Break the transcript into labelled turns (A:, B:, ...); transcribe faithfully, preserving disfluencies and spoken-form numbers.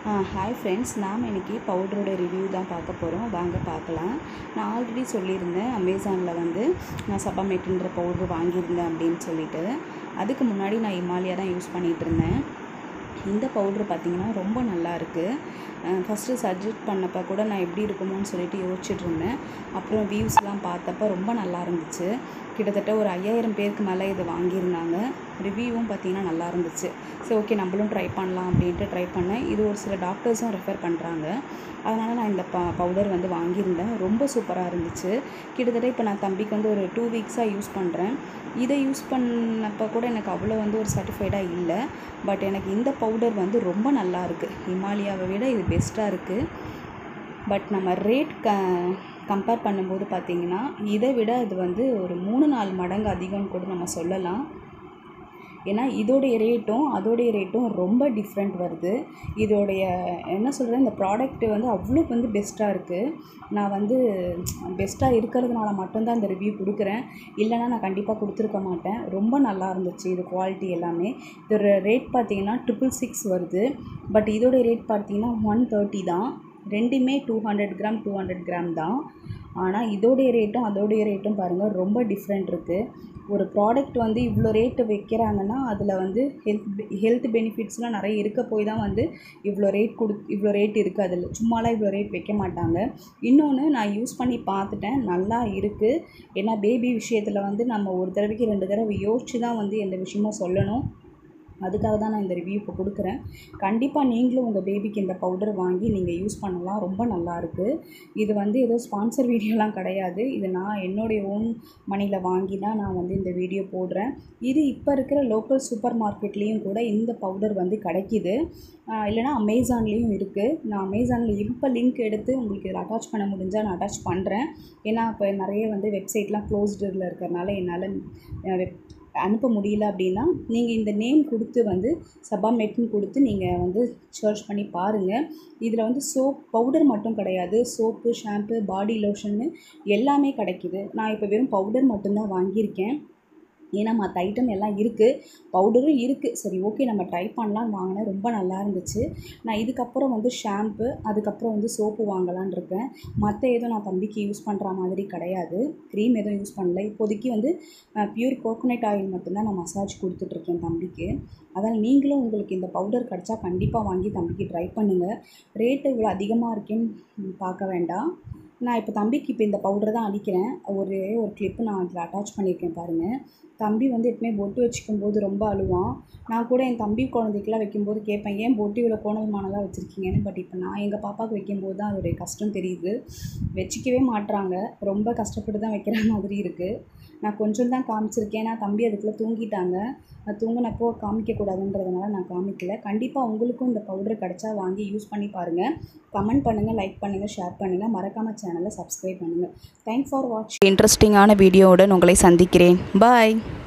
A: Hi friends, நாம் இன்றைக்கி பவுடரோட review தான் பார்க்க போகிறோம். வாங்க பார்க்கலாம். நான் ஆல்ரெடி சொல்லியிருந்தேன் அமேசானில் வந்து நான் சபாமேட்டுன்ற பவுட்ரு வாங்கியிருந்தேன் அப்படின்னு சொல்லிட்டு. அதுக்கு முன்னாடி நான் இமாலயா தான் யூஸ் பண்ணிகிட்டு இருந்தேன். இந்த பவுட்ரு பார்த்திங்கன்னா ரொம்ப நல்லா இருக்குது. ஃபஸ்ட்டு சஜெஸ்ட் பண்ணப்போ கூட நான் எப்படி இருக்குமோன்னு சொல்லிட்டு யோசிச்சுட்டு இருந்தேன். அப்புறம் வியூஸ்லாம் பார்த்தப்போ ரொம்ப நல்லா இருந்துச்சு. கிட்டத்தட்ட ஒரு ஐயாயிரம் பேருக்கு மேலே இது வாங்கியிருந்தாங்க. ரிவ்யூவும் பார்த்திங்கன்னா நல்லா இருந்துச்சு. சரி, ஓகே நம்மளும் ட்ரை பண்ணலாம் அப்படின்ட்டு ட்ரை பண்ணேன். இது ஒரு சில டாக்டர்ஸும் ரெஃபர் பண்ணுறாங்க. அதனால் நான் இந்த ப பவுடர் வந்து வாங்கியிருந்தேன். ரொம்ப சூப்பராக இருந்துச்சு. கிட்டத்தட்ட இப்போ நான் தம்பிக்கு வந்து ஒரு டூ வீக்ஸாக யூஸ் பண்ணுறேன். இதை யூஸ் பண்ணப்போ கூட எனக்கு அவ்வளோ வந்து ஒரு சர்டிஃபைடாக இல்லை. பட் எனக்கு இந்த பவுடர் வந்து ரொம்ப நல்லா இருக்குது. இமாலயாவை விட இது பெஸ்ட்டாக இருக்குது. பட் நம்ம ரேட் க கம்பேர் பண்ணும்போது பார்த்திங்கன்னா இதை விட இது வந்து ஒரு மூணு நாலு மடங்கு அதிகம்னு கூட நம்ம சொல்லலாம். ஏன்னா இதோடைய ரேட்டும் அதோடைய ரேட்டும் ரொம்ப டிஃப்ரெண்ட் வருது. இதோடைய என்ன சொல்கிறது, இந்த ப்ராடக்ட் வந்து அவ்வளோ வந்து பெஸ்ட்டாக இருக்குது. நான் வந்து பெஸ்ட்டாக இருக்கிறதுனால மட்டும்தான் இந்த ரிவ்யூ கொடுக்குறேன். இல்லைனா நான் கண்டிப்பாக கொடுத்துருக்க மாட்டேன். ரொம்ப நல்லா இருந்துச்சு இது குவாலிட்டி எல்லாமே. இதோட ரேட் பார்த்திங்கன்னா ட்ரிபிள் சிக்ஸ் வருது. பட் இதோடைய ரேட் பார்த்திங்கன்னா ஒன் தேர்ட்டி தான். ரெண்டுமே two hundred gram two hundred gram தான். ஆனால் இதோடைய ரேட்டும் அதோடைய ரேட்டும் பாருங்கள் ரொம்ப டிஃப்ரெண்ட் இருக்குது. ஒரு ப்ராடக்ட் வந்து இவ்வளோ ரேட்டு வைக்கிறாங்கன்னா அதில் வந்து ஹெல்த் ஹெல்த் பெனிஃபிட்ஸ்லாம் நிறைய இருக்க போய் தான் வந்து இவ்வளோ ரேட் கொடு இவ்வளோ ரேட் இருக்குது. அதில் சும்மாலாம் இவ்வளோ ரேட் வைக்க மாட்டாங்க. இன்னொன்று நான் யூஸ் பண்ணி பார்த்துட்டேன், நல்லா இருக்குது. ஏன்னா பேபி விஷயத்தில் வந்து நம்ம ஒரு தடவைக்கு ரெண்டு தடவை யோசித்து தான் வந்து எந்த விஷயமும் சொல்லணும். அதுக்காக தான் நான் இந்த ரிவ்யூ இப்போ கொடுக்குறேன். கண்டிப்பாக நீங்களும் உங்கள் பேபிக்கு இந்த பவுடர் வாங்கி நீங்கள் யூஸ் பண்ணலாம். ரொம்ப நல்லாயிருக்கு. இது வந்து ஏதோ ஸ்பான்சர் வீடியோலாம் கிடையாது. இது நான் என்னுடைய ஓன் மணியில் வாங்கி தான் நான் வந்து இந்த வீடியோ போடுறேன். இது இப்போ இருக்கிற லோக்கல் சூப்பர் மார்க்கெட்லேயும் கூட இந்த பவுடர் வந்து கிடைக்கிது. இல்லைனா அமேசான்லேயும் இருக்குது. நான் அமேசானில் இப்போ லிங்க் எடுத்து உங்களுக்கு இதில் அட்டாச் பண்ண முடிஞ்சால் நான் அட்டாச் பண்ணுறேன். ஏன்னா இப்போ நிறைய வந்து வெப்சைட்லாம் க்ளோஸ்டில் இருக்கிறனால என்னால் வெப் அனுப்ப முடியல. அப்படின்னா நீங்கள் இந்த நேம் கொடுத்து வந்து சபாமேட்னு கொடுத்து நீங்கள் வந்து சர்ச் பண்ணி பாருங்கள். இதில் வந்து சோப் பவுடர் மட்டும் கிடையாது, சோப்பு, ஷாம்பு, பாடி லோஷன்னு எல்லாமே கிடைக்கிது. நான் இப்போ வெறும் பவுடர் மட்டும்தான் வாங்கியிருக்கேன். ஏன்னா மற்ற ஐட்டம் எல்லாம் இருக்குது, பவுடரும் இருக்குது. சரி, ஓகே நம்ம ட்ரை பண்ணலான்னு வாங்கினேன். ரொம்ப நல்லா இருந்துச்சு. நான் இதுக்கப்புறம் வந்து ஷாம்பு, அதுக்கப்புறம் வந்து சோப்பு வாங்கலான் இருக்கேன். மற்ற எதுவும் நான் தம்பிக்கு யூஸ் பண்ணுற மாதிரி கிடையாது. க்ரீம் எதுவும் யூஸ் பண்ணல. இப்போதைக்கு வந்து ப்யூர் கோகோனட் ஆயில் மட்டும்தான் நான் மசாஜ் கொடுத்துட்ருக்கேன் தம்பிக்கு. அதனால் நீங்களும் உங்களுக்கு இந்த பவுடர் கிடச்சா கண்டிப்பாக வாங்கி தம்பிக்கு ட்ரை பண்ணுங்கள். ரேட்டு இவ்வளோ அதிகமாக இருக்கேன்னு பார்க்க வேண்டாம். நான் இப்போ தம்பிக்கு இப்போ இந்த பவுடர் தான் அடிக்கிறேன். ஒரே ஒரு கிளிப்பு நான் அதில் அட்டாச் பண்ணியிருக்கேன் பாருங்கள். தம்பி வந்து எப்பவுமே பொட்டு வச்சுக்கும்போது ரொம்ப அழுவான். நான் கூட என் தம்பி குழந்தைக்கெலாம் வைக்கும்போது கேட்பேன், ஏன் பொட்டு இவ்வளோ கோணல் மானலாக வச்சுருக்கீங்கன்னு. பட் இப்போ நான் எங்கள் பாப்பாவுக்கு வைக்கும்போது தான் அதோடைய கஷ்டம் தெரியுது. வச்சிக்கவே மாட்டுறாங்க. ரொம்ப கஷ்டப்பட்டு தான் வைக்கிற மாதிரி இருக்குது. நான் கொஞ்சம் தான் காமிச்சிருக்கேன். ஏன்னா தம்பி அதுக்குள்ளே தூங்கிட்டாங்க. நான் தூங்கினப்போ காமிக்கக்கூடாதுன்றதுனால நான் காமிக்கல. கண்டிப்பாக உங்களுக்கும் இந்த பவுடர் கிடச்சா வாங்கி யூஸ் பண்ணி பாருங்கள். கமெண்ட் பண்ணுங்கள், லைக் பண்ணுங்கள், ஷேர் பண்ணுங்கள். மறக்காமல் சேனலை சப்ஸ்கிரைப் பண்ணுங்கள். தேங்க்ஸ் ஃபார் வாட்சிங். இன்ட்ரெஸ்டிங்கான வீடியோவுடன் உங்களை சந்திக்கிறேன். பாய்.